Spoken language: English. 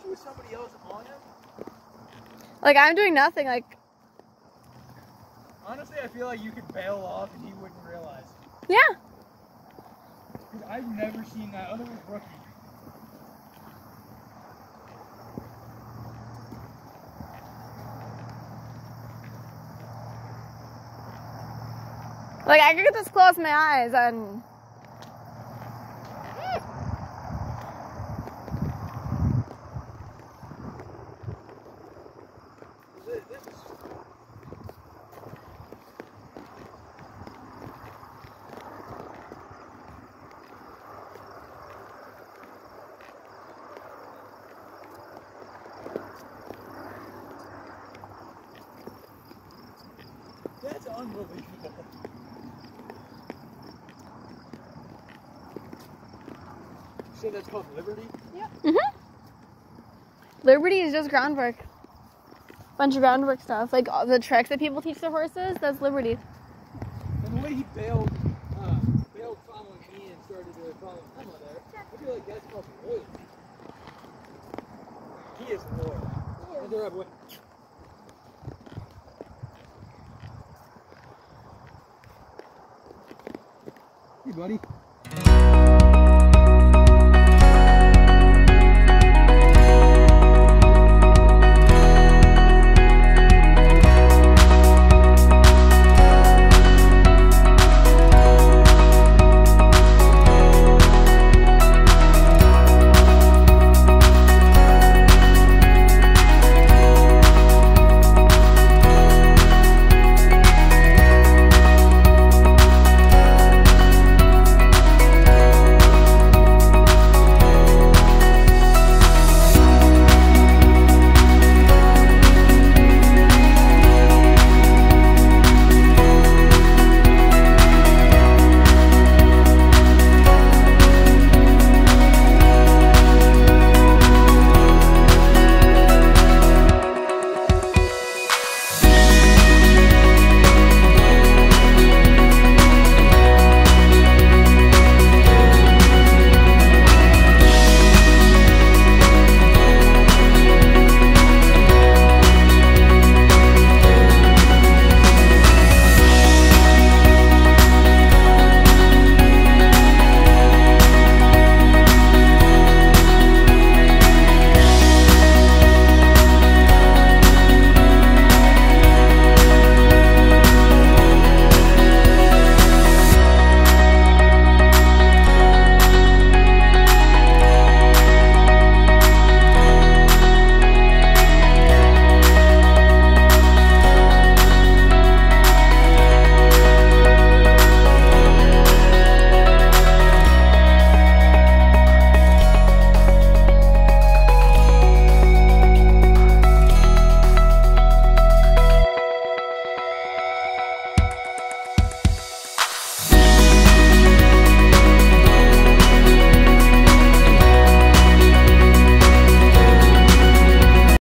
especially with somebody else on him. Like, I'm doing nothing, like... Honestly, I feel like you could bail off and he wouldn't realize. Yeah. Because I've never seen that other than Rookie. Like, I could just close my eyes and... That's unbelievable. So that's called Liberty? Yep. Mm-hmm. Liberty is just groundwork. Bunch of groundwork stuff. Like all the tricks that people teach their horses, that's Liberty. And the way he bailed following me and started to follow Emma there, I feel like that's called loyalty. He is loyal. And they're up with... Hey, buddy.